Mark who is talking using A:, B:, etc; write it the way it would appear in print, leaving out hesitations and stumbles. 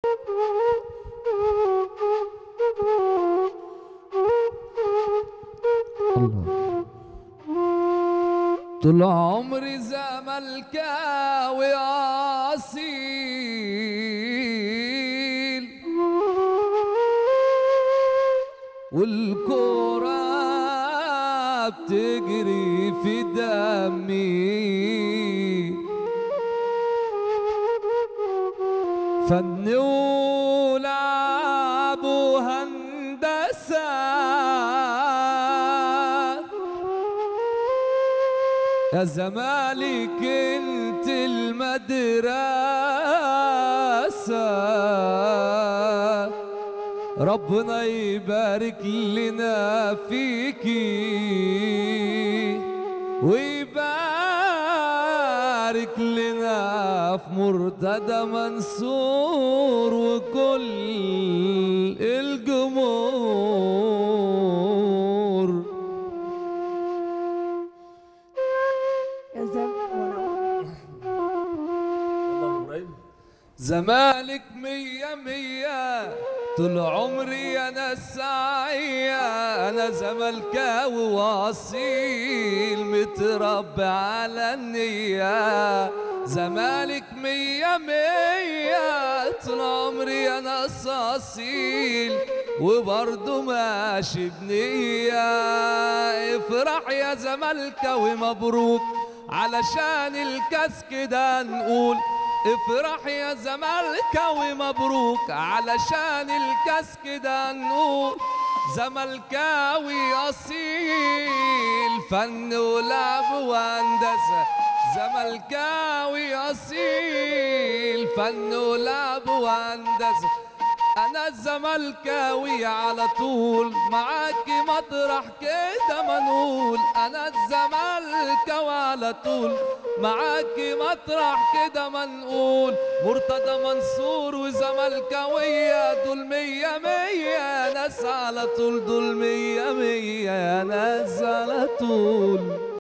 A: الله. طول عمري زملكاوي اصيل، والكورة بتجري في دمي، فن ولعب وهندسة، يا زمالك انت المدرسة، ربنا يبارك لنا فيكي ويبارك لنا في مرتضى منصور وكل الجمهور. زمالك مية مية طول عمري أنا سعية، أنا زملكاوي وأصيل متربي على النية. زمالك مية مية طول عمري أنا أصيل وبرضه ماشي بنية. افرح يا زملكاوي مبروك علشان الكاس كده نقول، افرح يا زملكاوي مبروك علشان الكاس كده نقول. زملكاوي اصيل فن ولعب وهندسه، زملكاوي اصيل فن ولعب وهندسه. انا الزملكاوي على طول معاكي مطرح كده ما نقول، انا الزملكاوي على طول معاكي مطرح كده ما نقول. مرتضى منصور وزملكاوية دول مية مية ناس على طول، دول مية مية ناس على طول.